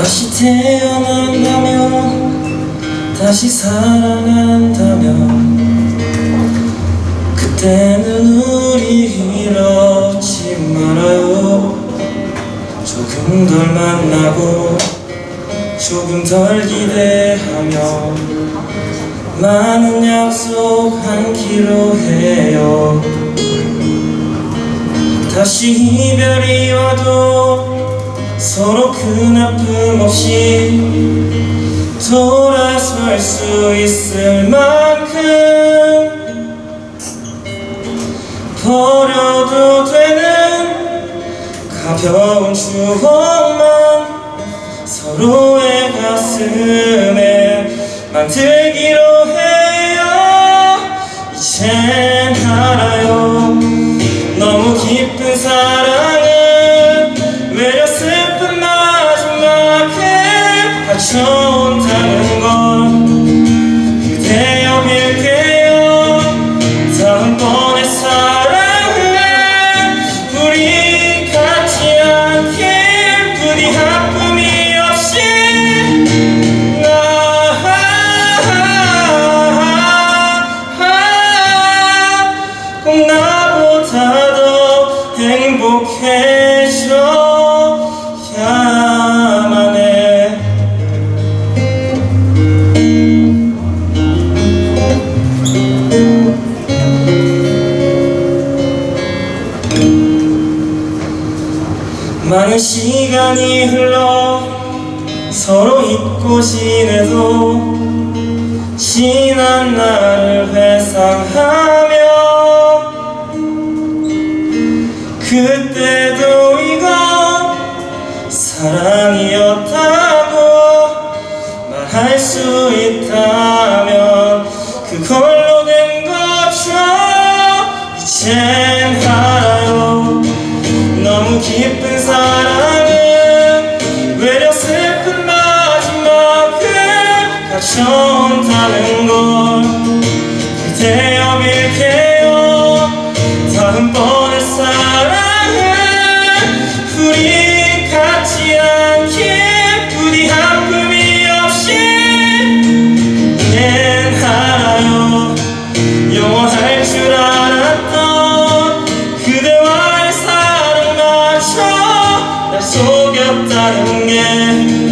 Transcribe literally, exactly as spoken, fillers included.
다시 태어난다면, 다시 사랑한다면, 그때는 우리 이렇지 말아요. 조금 덜 만나고 조금 덜 기대하며 많은 약속 않기로 해요. 다시 이별이 와도 서로 큰 아픔 없이 돌아설 수 있을 만큼 버려도 되는 가벼운 추억만 서로의 가슴에 만들기로 해요. 이젠 알아요. 너무 깊은 사랑은 외려 슬픈 마지막에 갇혀온다는 걸 그대여 빌게요. 다음번에 사랑은 우리 같지 않게 부디 아픔이 없이 꼭 나보다 더 행복해져야만 해. 많은 시간이 흘러 서로 잊고 지내도 지난 날을 회상하며 그때도 이건 사랑이었다고 말할 수 있다면 그걸로 된 거죠. 이젠 알아요. 너무 깊은 사랑은 외려 슬픈 마지막에 갇혀온다는 걸 그대여 빌게요. 다음번에 사랑은 우리 같지 않게 부디 아픔이 없이 난 알아요. 영원할 줄 알았던 그대와의 사랑마저 날 속였다는 게